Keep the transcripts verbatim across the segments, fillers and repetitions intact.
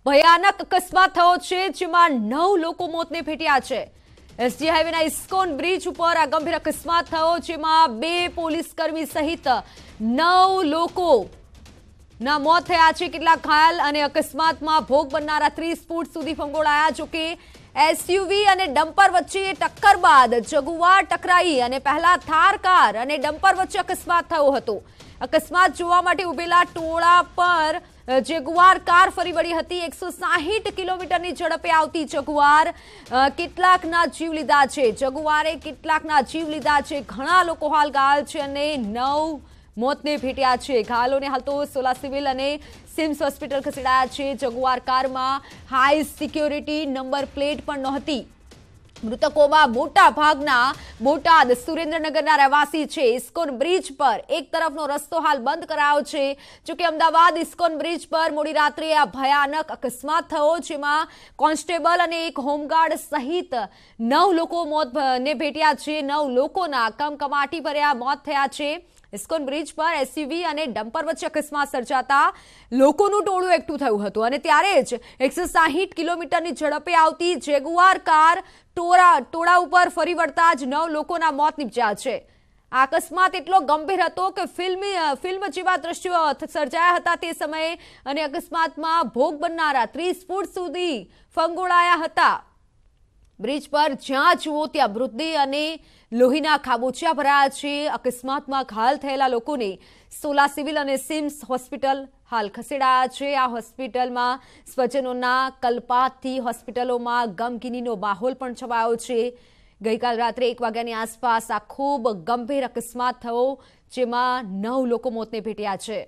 ભયાનક અકસ્માત થયો છે જેમાં નવ લોકો મોતને ભેટ્યા છે। એસજી હાઈવેના ઇસ્કોન બ્રિજ ઉપર આ ગંભીર અકસ્માત થયો જેમાં બે પોલીસ કર્મી સહિત નવ લોકો ના મોત થયા છે, કેટલાક ઘાયલ અને અકસ્માતમાં ભોગ બનનારા ત્રીસ ફૂટ સુધી ફંગોળાયા। જોકે એસયુવી અને ડમ્પર વચ્ચે ટક્કર બાદ જગુઆર ટકરાઈ અને પહેલા થાર કાર અને ડમ્પર વચ્ચે અકસ્માત થયો હતો। અકસ્માત જોવા માટે ઉભેલા ટોળા પર જગુઆર કાર ફરી વળી હતી। એકસો સાહીઠ કિલોમીટરની ઝડપે આવતી જગુઆર કેટલાકના જીવ લીધા છે જગુઆરે કેટલાકના જીવ લીધા છે। ઘણા લોકો હાલ ઘાયલ છે અને નવ મોતને ભેટ્યા છે। ઘાયલોને હાલ તો સોલા સિવિલ અને સિમ્સ હોસ્પિટલ ખસેડાયા છે। જગુઆર કારમાં હાઈ સિક્યોરિટી નંબર પ્લેટ પણ નહોતી। મૃતકોમાં મોટા ભાગના બોટાદ સુરેન્દ્રનગરના રહેવાસી છે। ઇસ્કોન બ્રિજ પર એક તરફનો રસ્તો હાલ બંધ કરાયો છે। જોકે અમદાવાદ ઇસ્કોન બ્રિજ પર મોડી રાત્રે આ ભયાનક અકસ્માત થયો જેમાં કોન્સ્ટેબલ અને એક હોમગાર્ડ સહિત નવ લોકો મોતને ભેટ્યા છે। નવ લોકોના કમકમાટી ભર્યા મોત થયા છે। ઇસ્કોન બ્રિજ પર એસયુવી અને ડમ્પર વચ્ચે અકસ્માત સર્જાતા લોકોનું ટોળું એકઠું થયું હતું અને ત્યારે જ એકસો સાહીઠ કિલોમીટરની ઝડપે આવતી જેગુઆર કાર ટોળા ટોળા ઉપર ફરી વળતા જ નવ લોકોના મોત નીપજ્યા છે। આ અકસ્માત એટલો ગંભીર હતો કે ફિલ્મી ફિલ્મ જેવા દ્રશ્યો સર્જાયા હતા તે સમયે અને અકસ્માતમાં ભોગ બનનારા ત્રીસ ફૂટ સુધી ફંગોળાયા હતા। બ્રિજ પર જ્યાં જુઓ ત્યાં મૃતદેહ અને લોહીના ખાબોચિયા ભરાયા છે। અકસ્માતમાં ઘાયલ થયેલા લોકોને સોલા સિવિલ અને સિમ્સ હોસ્પિટલ હાલ ખસેડાયા છે। આ હોસ્પિટલમાં સ્વજનોના કલ્પાતથી હોસ્પિટલોમાં ગમગીનીનો માહોલ પણ છવાયો છે। ગઈકાલ રાત્રે એક વાગ્યાની આસપાસ આ ખૂબ ગંભીર અકસ્માત થયો જેમાં નવ લોકો મોતને ભેટ્યા છે।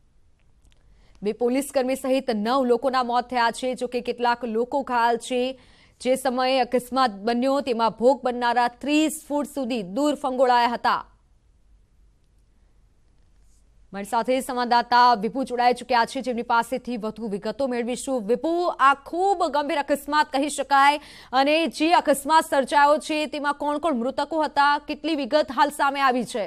બે પોલીસ કર્મી સહિત નવ લોકોના મોત થયા છે। જોકે કેટલાક લોકો ઘાયલ છે। જે સમયે અકસ્માત બન્યો તેમાં ભોગ બનનારા ત્રીસ ફૂટ સુધી દૂર ફંગોળાયા હતા। મારી સાથે સંવાદદાતા વિપુ જોડાઈ ચૂક્યા છે જેમની પાસેથી વધુ વિગતો મેળવીશું। વિપુ, આ ખૂબ ગંભીર અકસ્માત કહી શકાય અને જે અકસ્માત સર્જાયો છે તેમાં કોણ કોણ મૃતકો હતા, કેટલી વિગત હાલ સામે આવી છે?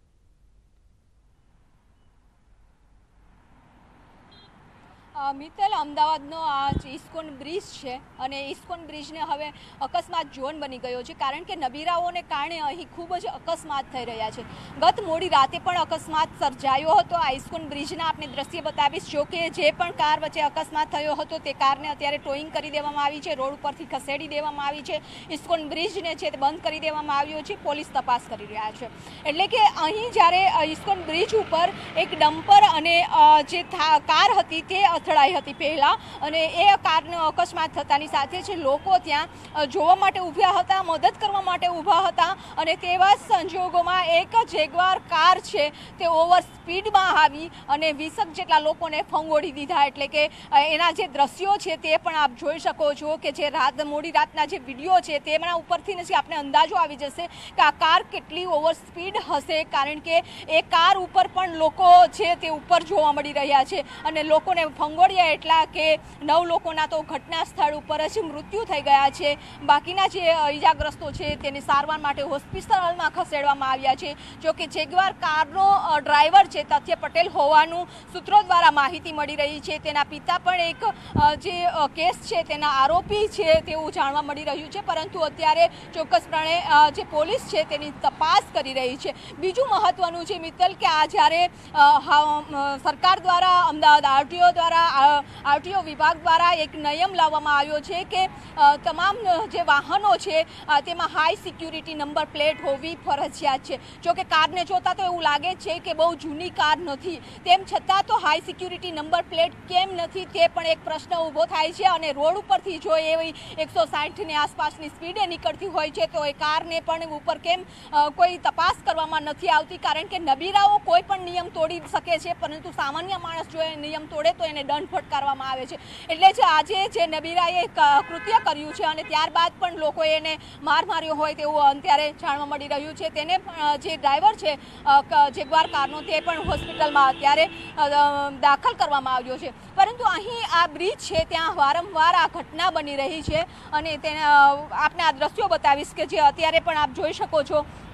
મિત્તલ, અમદાવાદનો આ ઇસ્કોન બ્રિજ છે અને ઇસ્કોન બ્રિજને હવે અકસ્માત ઝોન બની ગયો છે કારણ કે નબીરાઓને કારણે અહીં ખૂબ જ અકસ્માત થઈ રહ્યા છે। ગત મોડી રાતે પણ અકસ્માત સર્જાયો હતો। આ ઇસ્કોન બ્રિજના આપણે દ્રશ્ય બતાવીશ। જો કે જે પણ કાર વચ્ચે અકસ્માત થયો હતો તે કારને અત્યારે ટોઈંગ કરી દેવામાં આવી છે, રોડ ઉપરથી ખસેડી દેવામાં આવી છે। ઇસ્કોન બ્રિજને છે તે બંધ કરી દેવામાં આવ્યો છે, પોલીસ તપાસ કરી રહ્યા છે। એટલે કે અહીં જ્યારે ઇસ્કોન બ્રિજ ઉપર એક ડમ્પર અને જે કાર હતી તે અથડાઈ હતી પહેલા અને એ કારનો અકસ્માત થતાની સાથે જ લોકો ત્યાં જોવા માટે ઊભા હતા, મદદ કરવા માટે ઊભા હતા અને તેવા સંજોગોમાં એક જેગવાર કાર છે તે ઓવર સ્પીડમાં આવી અને વીસક જેટલા લોકોને ફંગોળી દીધા। એટલે કે એના જે દ્રશ્યો છે તે પણ આપ જોઈ શકો છો કે જે રાત મોડી રાતના જે વિડીયો છે તેના ઉપરથી નથી આપણે અંદાજો આવી જશે કે આ કાર કેટલી ઓવર સ્પીડ હશે કારણ કે એ કાર ઉપર પણ લોકો છે તે ઉપર જોવા મળી રહ્યા છે અને લોકોને ફંગોળી એટલા કે નવ લોકોના તો ઘટના સ્થળ ઉપર જ મૃત્યુ થઈ ગયા છે। બાકીના જે ઈજાગ્રસ્તો છે તેને સારવાર માટે હોસ્પિટલમાં ખસેડવામાં આવ્યા છે। જો કે જેગવાર કારનો ડ્રાઈવર છે તથ્ય પટેલ હોવાનું સૂત્રો દ્વારા માહિતી મળી રહી છે। તેના પિતા પણ એક જે કેસ છે તેના આરોપી છે તેવું જાણવા મળી રહ્યું છે, પરંતુ અત્યારે ચોક્કસપણે જે પોલીસ છે તેની તપાસ કરી રહી છે। બીજું મહત્વનું છે મિત્તલ કે આ જ્યારે સરકાર દ્વારા અમદાવાદ આરટીઓ દ્વારા આરટીઓ વિભાગ દ્વારા એક નિયમ લાવવામાં આવ્યો છે કે તમામ જે વાહનો છે તેમાં હાઈ સિક્યુરિટી નંબર પ્લેટ હોવી ફરજિયાત છે। જો કે કારને જોતા તો એવું લાગે છે કે બહુ જૂની કાર નથી, તેમ છતાં તો હાઈ સિક્યુરિટી નંબર પ્લેટ કેમ નથી તે પણ એક પ્રશ્ન ઊભો થાય છે અને રોડ ઉપરથી જો એવી એકસો સાઠની આસપાસની સ્પીડે નીકળતી હોય છે તો એ કારને પણ ઉપર કેમ કોઈ તપાસ કરવામાં નથી આવતી કારણ કે નબીરાઓ કોઈ પણ નિયમ તોડી શકે છે, પરંતુ સામાન્ય માણસ જો એ નિયમ તોડે તો એને દંડ ફટકારવામાં આવે છે। એટલે જ આજે જે નબીરાએ કૃત્ય કર્યું છે અને ત્યારબાદ પણ લોકોએ એને માર માર્યો હોય તેવું અત્યારે જાણવા મળી રહ્યું છે। તેને જે ડ્રાઈવર છે જેગવાર કારનો તે પણ હોસ્પિટલમાં અત્યારે દાખલ કરવામાં આવ્યો છે। પરંતુ અહીં આ બ્રિજ છે ત્યાં વારંવાર આ ઘટના બની રહી છે અને તેને આપને આ દ્રશ્યો બતાવીશ કે જે અત્યારે પણ આપ જોઈ શકો છો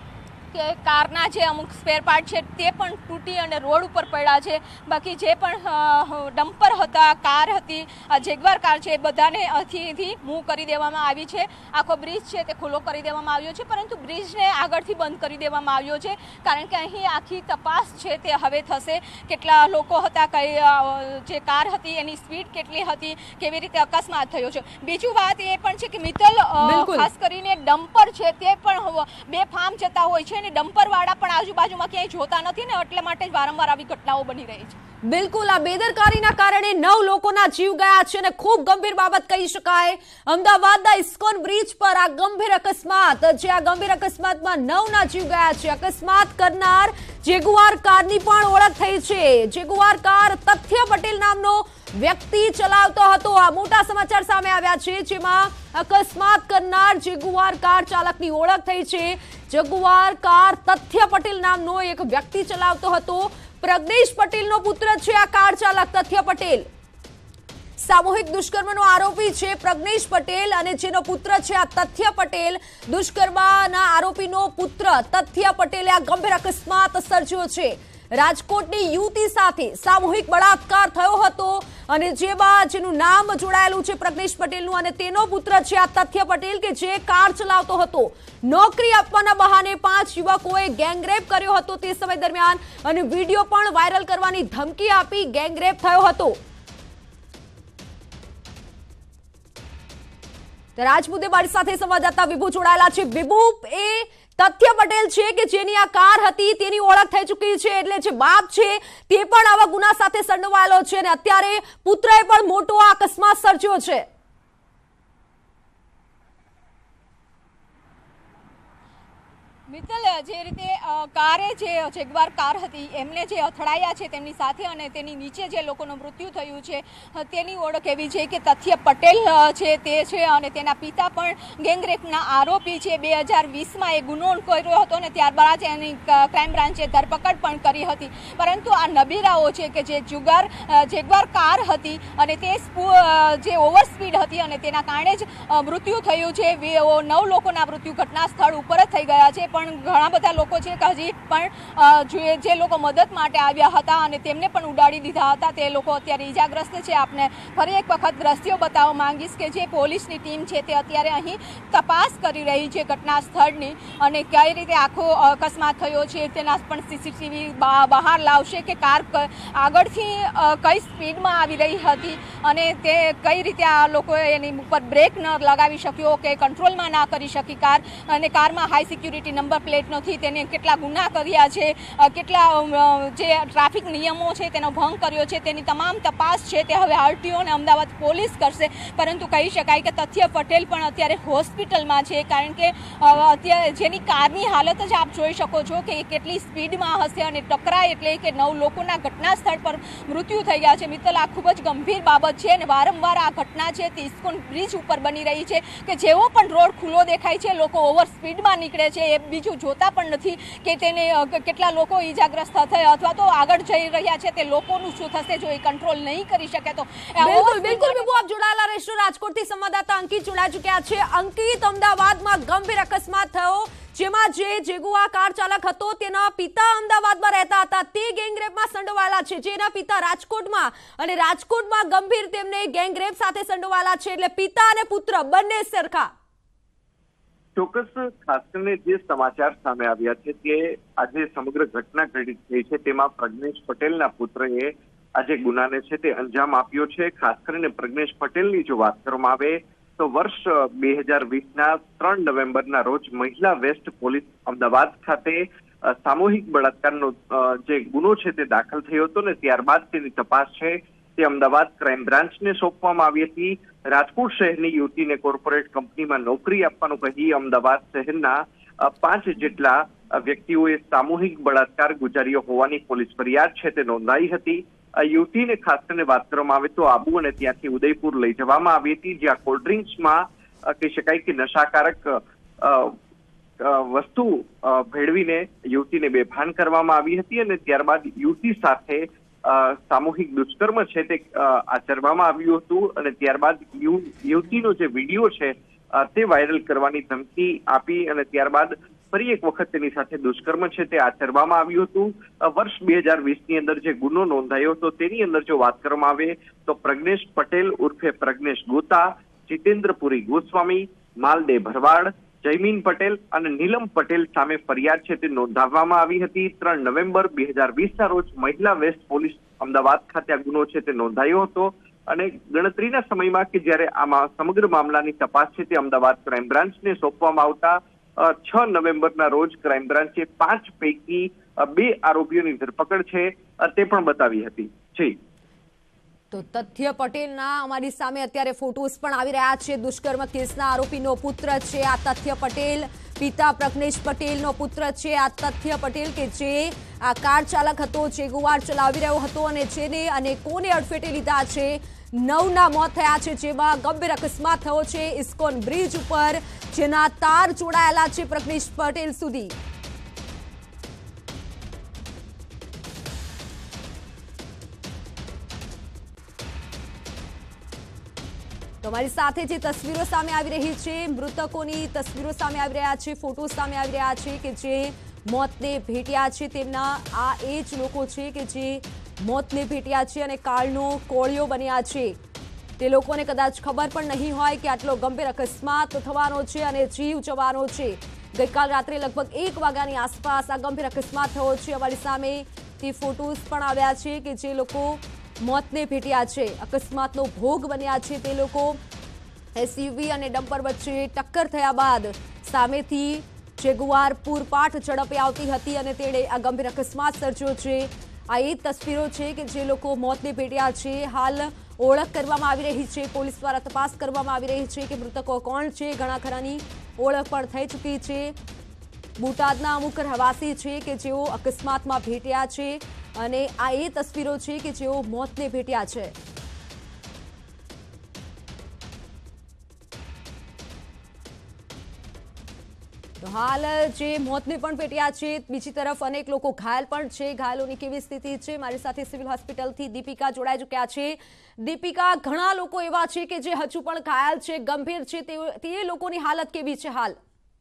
કે કારના જે અમુક સ્પેર પાર્ટ છે તે પણ તૂટી અને રોડ ઉપર પડ્યા છે. બાકી જે પણ ડમ્પર હતા, કાર હતી, આ જેગવાર કાર છે, એ બધાને અહીંથી મૂવ કરી દેવામાં આવી છે. આખો બ્રિજ છે તે ખુલ્લો કરી દેવામાં આવ્યો છે, પરંતુ બ્રિજને આગળથી બંધ કરી દેવામાં આવ્યો છે, કારણ કે અહીં આખી તપાસ છે તે હવે થશે. કેટલા લોકો હતા, કઈ જે કાર હતી એની સ્પીડ કેટલી હતી, કેવી રીતે અકસ્માત થયો છે. બીજું વાત એ પણ છે કે મિત્તલ, ખાસ કરીને ડમ્પર છે તે પણ બે ફાર્મ જતા હોય છે, ડમ્પર વાળા પણ આજુબાજુમાં ક્યાંય જોતા નથી ને, એટલે માટે જ વારંવાર આવી ઘટનાઓ બની રહી છે. બિલકુલ, આ બેદરકારીના કારણે નવ લોકોના જીવ ગયા છે અને ખૂબ ગંભીર બાબત કહી શકાય. અમદાવાદના ઇસ્કોન બ્રિજ પર આ ગંભીર અકસ્માત, જે આ ગંભીર અકસ્માતમાં નવના જીવ ગયા છે. અકસ્માત કરનાર જેગુઆર કારની પણ ઓળખ થઈ છે. જેગુઆર કાર તથ્ય પટેલ નામનો વ્યક્તિ ચલાવતો હતો. આ મોટા સમાચાર સામે આવ્યા છે, જેમાં અકસ્માત કરનાર જેગુઆર કાર ચાલકની ઓળખ થઈ છે. જેગુઆર કાર તથ્ય પટેલ નામનો એક વ્યક્તિ ચલાવતો હતો. પ્રજ્ઞેશ પટેલનો પુત્ર છે આ કાર ચાલક તથ્ય પટેલ. સામૂહિક દુષ્કર્મનો આરોપી છે પ્રજ્ઞેશ પટેલ, અને જેનો પુત્ર છે આ તથ્ય પટેલ. દુષ્કર્મના આરોપીનો પુત્ર તથ્ય પટેલે આ ગંભીર અકસ્માત સર્જ્યો છે. રાજકોટની યુવતી સાથે સામૂહિક બળાત્કાર થયો હતો, અને જેમાં જેનું નામ જોડાયેલું છે પ્રજ્ઞેશ પટેલનું, અને તેનો પુત્ર છે આ તથ્ય પટેલ, કે જે કાર ચલાવતો હતો. નોકરી આપવાના બહાને પાંચ યુવકોએ ગેંગરેપ કર્યો હતો તે સમય દરમિયાન, અને વિડીયો પણ વાયરલ કરવાની ધમકી આપી ગેંગરેપ થયો હતો. આજ મુદ્દે મારી સાથે સંવાદદાતા વિભુ જોડાયેલા છે. વિભુ, એ તથ્ય પટેલ છે કે જેની આ કાર હતી તેની ઓળખ થઈ ચૂકી છે, એટલે જે બાપ છે તે પણ આવા ગુના સાથે સંડોવાયેલો છે, અને અત્યારે પુત્રએ પણ મોટો આ અકસ્માત સર્જ્યો છે. મિત્તલ, જે રીતે કારે જે જેગવાર કાર હતી એમને જે અથડાયા છે તેમની સાથે, અને તેની નીચે જે લોકોનું મૃત્યુ થયું છે તેની ઓળખ એવી છે કે તથ્ય પટેલ છે તે છે, અને તેના પિતા પણ ગેંગરેપના આરોપી છે. બે હજાર વીસમાં એ ગુનો કર્યો હતો અને ત્યારબાદ એની ક્રાઇમ બ્રાન્ચે ધરપકડ પણ કરી હતી. પરંતુ આ નબીરાઓ છે કે જે જુગાર જેગવાર કાર હતી અને તે જે ઓવર સ્પીડ હતી અને તેના કારણે જ મૃત્યુ થયું છે. નવ લોકોના મૃત્યુ ઘટના સ્થળ ઉપર જ થઈ ગયા છે, પણ ઘણા બધા લોકો છે કે હજી પણ જે લોકો મદદ માટે આવ્યા હતા અને તેમને પણ ઉડાડી દીધા હતા, તે લોકો અત્યારે ઈજાગ્રસ્ત છે. આપને ફરી એક વખત દ્રશ્યો બતાવવા માંગીશ કે જે પોલીસની ટીમ છે તે અત્યારે અહીં તપાસ કરી રહી છે ઘટના સ્થળની, અને કઈ રીતે આખો અકસ્માત થયો છે તેના પણ સીસીટીવી બહાર લાવશે કે કાર આગળથી કઈ સ્પીડમાં આવી રહી હતી અને તે કઈ રીતે આ લોકોએ એની ઉપર બ્રેક ન લગાવી શક્યો કે કંટ્રોલમાં ના કરી શકી કાર, અને કારમાં હાઈ સિક્યુરિટી નંબર પ્લેટ નથી, તેને કેટલા ગુના કર્યા છે, કેટલા જે ટ્રાફિક નિયમો છે તેનો ભંગ કર્યો છે, તેની તમામ તપાસ છે તે હવે આરટીઓ અને અમદાવાદ પોલીસ કરશે. પરંતુ કહી શકાય કે તથ્ય પટેલ પણ અત્યારે હોસ્પિટલમાં છે, કારણ કે અત્યારે જેની કારની હાલત જ આપ જોઈ શકો છો કે કેટલી સ્પીડમાં હશે અને ટકરાય એટલે કે નવ લોકોના ઘટના સ્થળ પર મૃત્યુ થઈ ગયા છે. મિત્તલ, આ ખૂબ જ ગંભીર બાબત છે, અને વારંવાર આ ઘટના છે તે ઇસ્કોન બ્રિજ ઉપર બની રહી છે કે જેવો પણ રોડ ખુલ્લો દેખાય છે લોકો ઓવર સ્પીડમાં નીકળે છે, એ બીજું જોતા પણ નથી કે તેને કેટલા લોકો ઈજાગ્રસ્ત થયા અથવા તો આગળ જઈ રહ્યા છે તે લોકોનું શું થશે જો એ કંટ્રોલ નહીં કરી શકે તો. બિલકુલ બિલકુલ વિભુ, આપ જોડાયેલા રહેશો. રાજકોટથી સંવાદદાતા અંકિત જોડાઈ ચૂક્યા છે. અંકિત, અમદાવાદમાં ગંભીર અકસ્માત થયો, જેમાં જે જેગુઆર કાર ચાલક હતો તેના પિતા અમદાવાદમાં રહેતા હતા, તે ગેંગરેપમાં સંડોવાયેલા છે. જેના પિતા રાજકોટમાં, અને રાજકોટમાં ગંભીર તેમને ગેંગરેપ સાથે સંડોવાયેલા છે, એટલે પિતા અને પુત્ર બંને સરખા. ચોક્કસ, ખાસ કરીને જે સમાચાર સામે આવ્યા છે કે આજે સમગ્ર ઘટના ઘટિત થઈ છે તેમાં પ્રજ્ઞેશ પટેલના પુત્રએ આજે ગુનાને છે તે અંજામ આપ્યો છે. ખાસ કરીને પ્રજ્ઞેશ પટેલની જો વાત કરવામાં આવે તો વર્ષ બે હજાર વીસના ત્રણ નવેમ્બરના રોજ મહિલા વેસ્ટ પોલીસ અમદાવાદ ખાતે સામૂહિક બળાત્કારનો જે ગુનો છે તે દાખલ થયો હતો, ને ત્યારબાદ તેની તપાસ છે તે અમદાવાદ ક્રાઇમ બ્રાન્ચને સોંપવામાં આવી હતી. રાજકોટ શહેરની યુવતીને કોર્પોરેટ કંપનીમાં નોકરી આપવાનું કહી અમદાવાદ શહેરના પાંચ જેટલા વ્યક્તિઓએ સામૂહિક બળાત્કાર ગુજાર્યો હોવાની પોલીસ ફરિયાદ છે તે નોંધાઈ હતી. યુવતીને ખાસ કરીને વાત કરવામાં આવે તો આબુ અને ત્યાંથી ઉદયપુર લઈ જવામાં આવી હતી, જ્યાં કોલ્ડ ડ્રિંક્સમાં કહી શકાય કે નશાકારક વસ્તુ ભેળવીને યુવતીને બેભાન કરવામાં આવી હતી, અને ત્યારબાદ યુવતી સાથે સામૂહિક દુષ્કર્મ છે તે આચરવામાં આવ્યું હતું, અને ત્યારબાદ યુવતીનો જે વિડીયો છે તે વાયરલ કરવાની ધમકી આપી, અને ત્યારબાદ ફરી એક વખત તેની સાથે દુષ્કર્મ છે તે આચરવામાં આવ્યું હતું. વર્ષ બે હજાર વીસ ની અંદર જે ગુનો નોંધાયો હતો તેની અંદર જો વાત કરવામાં આવે તો પ્રજ્ઞેશ પટેલ ઉર્ફે પ્રજ્ઞેશ ગોતા, જીતેન્દ્રપુરી ગોસ્વામી, માલદે ભરવાડ, જયમીન પટેલ અને નીલમ પટેલ સામે ફરિયાદ છે તે નોંધાવવામાં આવી હતી. ત્રણ નવેમ્બર બે હજાર વીસ ના રોજ મહિલા વેસ્ટ પોલીસ અમદાવાદ ખાતે આ ગુનો છે તે નોંધાયો હતો અને ગણતરીના સમયમાં કે જ્યારે આમાં સમગ્ર મામલાની તપાસ છે તે અમદાવાદ ક્રાઇમ બ્રાન્ચને સોંપવામાં આવતા છ નવેમ્બરના રોજ ક્રાઇમ બ્રાન્ચે પાંચ પૈકી બે આરોપીઓની ધરપકડ છે તે પણ બતાવી હતી. જી તો તથ્ય પટેલના અમારી સામે અત્યારે ફોટોસ પણ આવી રહ્યા છે. દુષ્કર્મ કેસના આરોપીનો પુત્ર છે આ તથ્ય પટેલ, પિતા પ્રજ્ઞેશ પટેલનો પુત્ર છે આ તથ્ય પટેલ કે જે આ કાર ચાલક હતો, જેગુઆર ચલાવી રહ્યો હતો અને જેને અને કોને અડફેટે લીધા છે. નવના મોત થયા છે, જેમાં ગંભીર અકસ્માત થયો છે ઇસ્કોન બ્રિજ ઉપર, જેના તાર જોડાયેલા છે પ્રજ્ઞેશ પટેલ સુધી. તમારી સાથે જે તસવીરો સામે આવી રહી છે, મૃતકોની તસવીરો સામે આવી રહ્યા છે, ફોટો સામે આવી રહ્યા છે કે જે મોતને ભેટ્યા છે. તેમના આ એ જ લોકો છે કે જે મોતને ભેટ્યા છે અને કાળનો કોળિયો બન્યા છે. તે લોકોને કદાચ ખબર પણ નહીં હોય કે આટલો ગંભીર અકસ્માત થવાનો છે અને જીવ જવાનો છે. ગઈકાલ રાત્રે લગભગ એક વાગ્યાની આસપાસ આ ગંભીર અકસ્માત થયો છે. અમારી સામે તે ફોટોસ પણ આવ્યા છે કે જે લોકો મોતને ભેટ્યા છે, અકસ્માતનો ભોગ બન્યા છે. તે લોકો એસયુવી અને ડમ્પર વચ્ચે ટક્કર થયા બાદ સામેથી જેગુઆર પૂરપાટ ઝડપે આવતી હતી અને તેણે આ ગંભીર અકસ્માત સર્જ્યો છે. આ એ તસવીરો છે કે જે લોકો મોતને ભેટ્યા છે. હાલ ઓળખ કરવામાં આવી રહી છે, પોલીસ દ્વારા તપાસ કરવામાં આવી રહી છે કે મૃતકો કોણ છે. ઘણા ખરાની ઓળખ પણ થઈ ચૂકી છે. બોટાદના અમુક રહેવાસી છે કે જેઓ અકસ્માતમાં ભેટ્યા છે અને આ એ તસવીરો છે કે જેઓ મોતને ભેટ્યા છે. તો હાલ જે મોતને પણ ભેટ્યા છે, બીજી તરફ અનેક લોકો ઘાયલ પણ છે. ઘાયલોની કેવી સ્થિતિ છે, મારી સાથે સિવિલ હોસ્પિટલથી દીપિકા જોડાઈ ચૂક્યા છે. દીપિકા, ઘણા લોકો એવા છે કે જે હજુ પણ ઘાયલ છે, ગંભીર છે, તે લોકોની હાલત કેવી છે હાલ?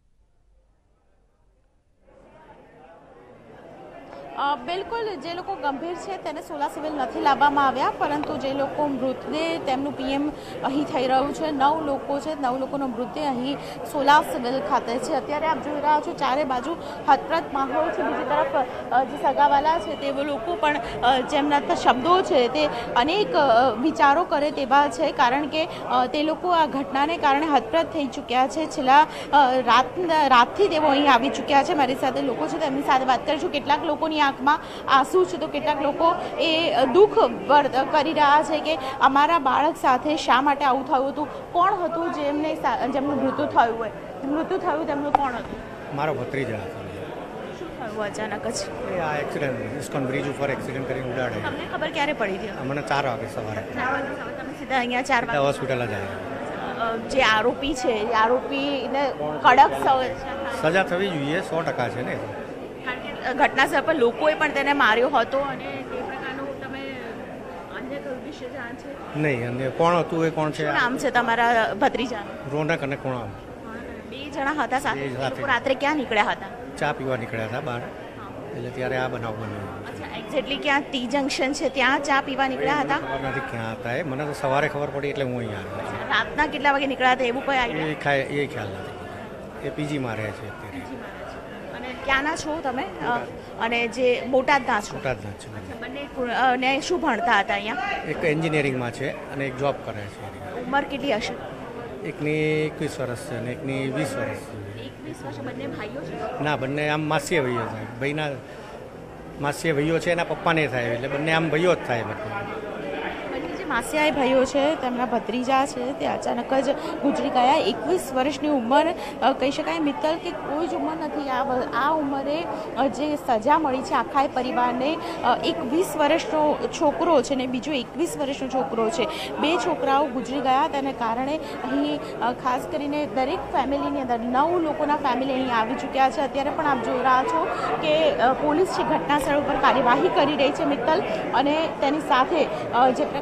બિલકુલ, જે લોકો ગંભીર છે તેને સોલા સિવિલ નથી લાવવામાં આવ્યા, પરંતુ જે લોકો મૃતદેહ તેમનું પીએમ અહીં થઈ રહ્યું છે, નવ લોકો છે, નવ લોકોનો મૃતદેહ અહીં સોલા સિવિલ ખાતે છે. અત્યારે આપ જોઈ રહ્યા છો ચારે બાજુ હતપ્રત માહોલ છે. બીજી તરફ જે સગાવાલા છે તે લોકો પણ જેમના શબ્દો છે તે અનેક વિચારો કરે તેવા છે, કારણ કે તે લોકો આ ઘટનાને કારણે હતપ્રત થઈ ચૂક્યા છે. છેલ્લા રાત રાતથી તેઓ અહીં આવી ચૂક્યા છે. મારી સાથે લોકો છે, તેમની સાથે વાત કરીશું. કેટલાક લોકોની આંખમાં આંસુ છે તો કેટલાક લોકો એ દુઃખ કરી રહ્યા છે કે અમારા બાળક સાથે શા માટે આવું થયું હતું. કોણ હતું જેમને જેમનું મૃત્યુ થયું હોય? મૃત્યુ થયું તેમનું કોણ હતું? મારો ભત્રીજા હતો. શું થયું અચાનક જ? એ આ એક્સિડન્ટ ઇસ્કોન બ્રિજ ઉપર એક્સિડન્ટ કરીને ઉડાડે. તમને ખબર ક્યારે પડી હતી? મને ચાર વાગે સવારે. તમે સીધા અહીંયા ચાર વાગે હોસ્પિટલ જ આવ્યા. જે આરોપી છે એ આરોપીને કડક સજા થવી જોઈએ, સો ટકા છે ને. ઘટના સ્થળ પર લોકોએ પણ તેને માર્યો હતો અને તે પ્રકારનું તમે અન્ય કોઈ વિશે જાણ છે? નહીં, અને કોણ હતું એ કોણ છે? શું નામ છે તમારા ભત્રીજાનું? રોનક અને કોણ? બે જણા હતા સાથે. લોકો રાત્રે ક્યાં નીકળ્યા હતા? ચા પીવા નીકળ્યા હતા બહાર, એટલે ત્યારે આ બનાવ બન્યો. અચ્છા, એક્ઝેક્ટલી ક્યાં ટી જંકશન છે ત્યાં ચા પીવા નીકળ્યા હતા? ખબર નથી ક્યાં હતા એ, મને તો સવારે ખબર પડી એટલે હું અહીંયા આવ્યો. રાતના કેટલા વાગે નીકળ્યા હતા એવું કોઈ આઈડિયા? એ ખાય એ ખ્યાલ નથી. એ પીજીમાં રહે છે અત્યારે. ક્યાંના છો તમે? અને જે બોટાદના છો? બોટાદના છે. બંને અને શું ભણતા હતા અહીંયા? એક એન્જિનિયરિંગમાં છે અને એક જોબ કરે છે. ઉંમર કેટલી હશે? એકની એકવીસ વર્ષ છે અને એકની વીસ વર્ષ છે. એકવીસ વર્ષ. બંને ભાઈઓ છે? ના, બંને આમ માસીય ભાઈઓ થાય. ભાઈના માસીય ભાઈઓ છે, એના પપ્પાને થાય, એટલે બંને આમ ભાઈઓ જ થાય. બધા માસિયાઈ ભાઈઓ છે, તેમના ભત્રીજા છે, તે અચાનક જ ગુજરી ગયા. એકવીસ વર્ષની ઉંમર કહી શકાય મિત્તલ કે કોઈ જ ઉંમર નથી. આ આ ઉંમરે જે સજા મળી છે આખા પરિવારને. એક વીસ વર્ષનો છોકરો છે ને બીજો એકવીસ વર્ષનો છોકરો છે. બે છોકરાઓ ગુજરી ગયા. તેને કારણે અહીં ખાસ કરીને દરેક ફેમિલીની અંદર નવ લોકોના ફેમિલી અહીં આવી ચૂક્યા છે. અત્યારે પણ આપ જોઈ રહ્યા છો કે પોલીસ છે ઘટના સ્થળ ઉપર કાર્યવાહી કરી રહી છે મિત્તલ, અને તેની સાથે જે પ્રકારે અહીંયા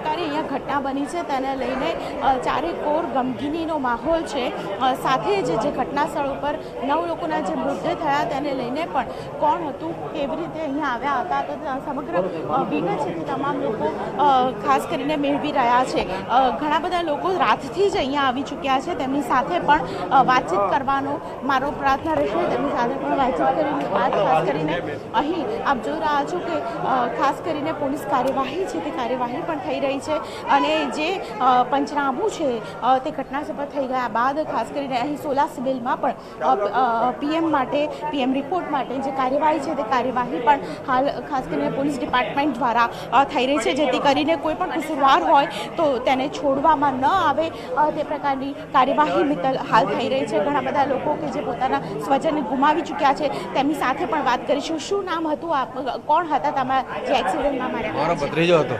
આ ઘટના બની છે તેને લઈને ચારેકોર ગમગીનીનો માહોલ છે। સાથે જ જે ઘટના સ્થળ ઉપર નવ લોકોના જે મૃતદેહ થયા તેને લઈને પણ કોણ હતું, કેવી રીતે અહીંયા આવ્યા હતા, તો સમગ્ર વિગત છે તે તમામ લોકો ખાસ કરીને મેળવી રહ્યા છે। ઘણા બધા લોકો રાતથી જ અહીંયા આવી ચૂક્યા છે, તેમની સાથે પણ વાતચીત કરવાનો મારો પ્રાર્થના રહેશે, તેમની સાથે પણ વાતચીત કરીને વાત ખાસ કરીને અહીં આપ જોઈ રહ્યા છો કે ખાસ કરીને પોલીસ કાર્યવાહી છે તે કાર્યવાહી પણ થઈ રહી છે અને જે પંચનામું છે તે ઘટના સ્થળ પર થઈ ગયા બાદ ખાસ કરીને અહીં સોલા સિવિલમાં પણ પીએમ માટે પીએમ રિપોર્ટ માટે જે કાર્યવાહી છે તે કાર્યવાહી પણ હાલ ખાસ કરીને પોલીસ ડિપાર્ટમેન્ટ દ્વારા થઈ રહી છે, જેથી કરીને કોઈ પણ કસૂરવાર હોય તો તેને છોડવામાં ન આવે તે પ્રકારની કાર્યવાહી મિત્તલ હાલ થઈ રહી છે। ઘણા બધા લોકો કે જે પોતાના સ્વજનને ગુમાવી ચૂક્યા છે તેમની સાથે પણ વાત કરીશું। શું નામ હતું, આપ કોણ હતા તમારા જે એક્સિડન્ટમાં માર્યા? મારો ભત્રીજો હતો,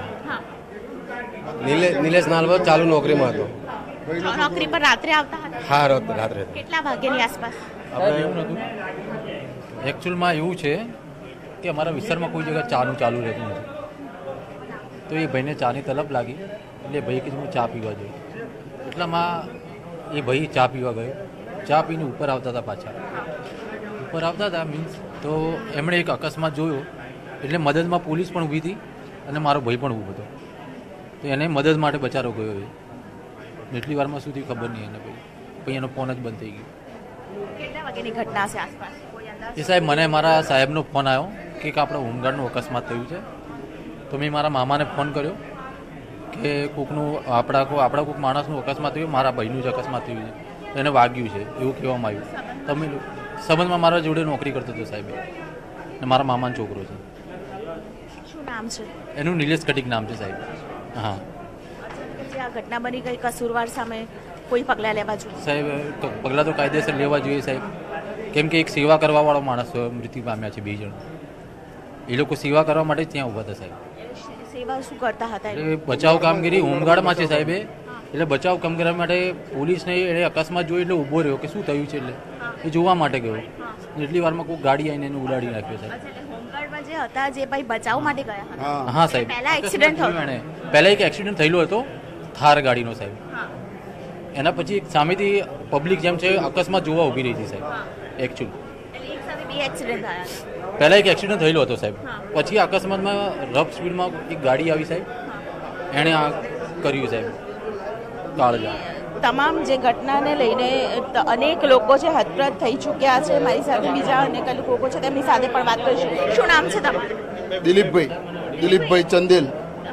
નિલેશ નાલવર, ચાલુ નોકરીમાં હતો। નોકરી પર રાત્રે આવતા હતા? હા, રાત્રે કેટલા વાગ્યાની આસપાસ? એવું નહોતું, એકચ્યુઅલમાં એવું છે કે અમારા વિસ્તારમાં કોઈ જગ્યાએ ચાનું ચાલુ રહેતું નથી, તો એ ભાઈને ચાની તલબ લાગી એટલે ભાઈ કીધું હું ચા પીવા જઉં, એટલામાં એ ભાઈ ચા પીવા ગયો, ચા પીને ઉપર આવતા હતા, પાછા ઉપર આવતા હતા મીન્સ તો એમણે એક અકસ્માત જોયો, એટલે મદદમાં પોલીસ પણ ઊભી હતી અને મારો ભાઈ પણ ઊભો હતો, તો એને મદદ માટે બચારો ગયો એ એટલી વારમાં સુધી ખબર નહીં એને, ભાઈ પછી એનો ફોન જ બંધ થઈ ગયો। કેટલા વાગ્યાની ઘટના છે આસપાસ? એ સાહેબ મને મારા સાહેબનો ફોન આવ્યો કે આપણા હોમગાર્ડનું અકસ્માત થયું છે, તો મેં મારા મામાને ફોન કર્યો કે કોકનું આપણા કો આપણા કોઈક માણસનું અકસ્માત થયું, મારા ભાઈનું જ અકસ્માત થયું છે, એને વાગ્યું છે એવું કહેવામાં આવ્યું। તમે સંબંધમાં મારા જોડે નોકરી કરતો હતો સાહેબ, અને મારા મામાનો છોકરો છે। શું નામ છે એનું? નિલેશ કટીક નામ છે સાહેબ। હા, જે આ ઘટના બની ગઈ કસૂરવાર સામે કોઈ પગલાં લેવા જોઈએ? સાહેબ પગલાં તો કાયદેસર લેવા જોઈએ સાહેબ, કેમ કે એક સેવા કરવાવાળો માણસ મૃત્યુ પામ્યા છે, બે જણ, એ લોકો સેવા કરવા માટે ત્યાં ઊભા હતા સાહેબ। સેવા શું કરતા હતા? એટલે બચાવ કામગીરી હોમગાર્ડમાં છે સાહેબ, એટલે બચાવ કામગીરી માટે પોલીસને એને અકસ્માત જોઈ એટલે ઊભો રહ્યો કે શું થયું છે, એટલે એ જોવા માટે ગયો, એટલી વારમાં કોઈ ગાડી આવીને એને ઉડાડી નાખ્યો સાહેબ। હોમગાર્ડમાં જે હતા જે ભાઈ બચાવ માટે ગયા હતા? હા સાહેબ, પહેલા એક્સિડન્ટ થયો એને પહેલા એક એક્સિડન્ટ થયેલો હતો થાર ગાડીનો સાહેબ, એના પછી સામેથી પબ્લિક જેમ છે અકસ્માત જોવા ઊભી રહી હતી સાહેબ એકચ્યુઅલી। એક સાથે બે એક્સિડન્ટ થયા? પહેલા એક એક્સિડન્ટ થયેલો હતો સાહેબ, પછી અકસ્માતમાં રફ સ્પીડમાં એક ગાડી આવી સાહેબ, એણે આ કર્યું સાહેબ કાળજા। તમામ જે ઘટનાને લઈને અનેક લોકો છે હતપ્રત થઈ ચૂક્યા છે, મારી સાથે બીજા અનેક લોકો છે તેમની સાથે પણ વાત કરીશું। શું નામ છે તમારું? દિલીપભાઈ દિલીપભાઈ ચંદેલ।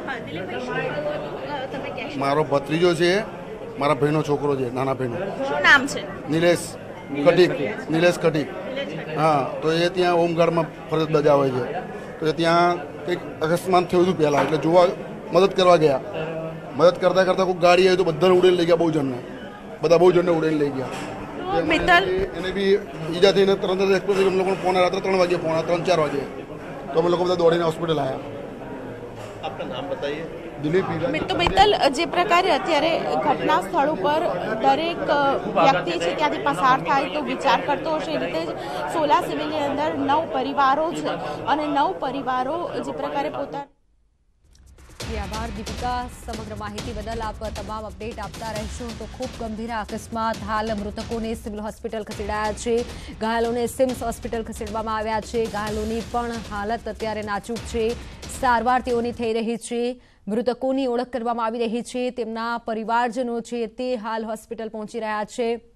મારો ભત્રીજો છે, મારા ભાઈનો છોકરો છે, નાના ભાઈનો। શું નામ છે? નિલેશ કટીક, નિલેશ કટીક। હા, તો એ ત્યાં હોમગાર્ડમાં ફરજ બજાવે છે, તો એ ત્યાં કંઈક અકસ્માત થયું હતું પહેલાં, એટલે જોવા મદદ કરવા ગયા, મદદ કરતાં કરતાં કોઈ ગાડી આવી તો બધાને ઉડેલી લઈ ગયા, બહુ જણને, બધા બહુ જણને ઉડેલી લઈ ગયા। મિત્તલ એને બી ઈજા થઈને તરત જ એક્સપ્રેસ અમે લોકો પોણા રાત્રે ત્રણ વાગે પોણા ત્રણ ચાર વાગે તો અમે લોકો બધા દોડીને હોસ્પિટલ આવ્યા। આપનું નામ બતાવીએ? દિલીપ। તો મિત્તલ, જે પ્રકારે અત્યારે ઘટના સ્થળ ઉપર દરેક વ્યક્તિ છે ત્યાંથી પસાર થાય તો વિચાર કરતો હશે, એ રીતે જ સોલા સિવિલની અંદર નવ પરિવારો છે અને નવ પરિવારો જે પ્રકારે પોતાના આભાર દીપિકા, સમગ્ર માહિતી બદલ આપ તમામ અપડેટ આપતા રહેશું। તો ખૂબ ગંભીર અકસ્માત, હાલ મૃતકોને સિવિલ હોસ્પિટલ ખસેડાયા છે, ઘાયલોને સિમ્સ હોસ્પિટલ ખસેડવામાં આવ્યા છે, ઘાયલોની પણ હાલત અત્યારે નાજુક છે, સારવાર તેઓની થઈ રહી છે, મૃતકોની ઓળખ કરવામાં આવી રહી છે, તેમના પરિવારજનો છે તે હાલ હોસ્પિટલ પહોંચી રહ્યા છે।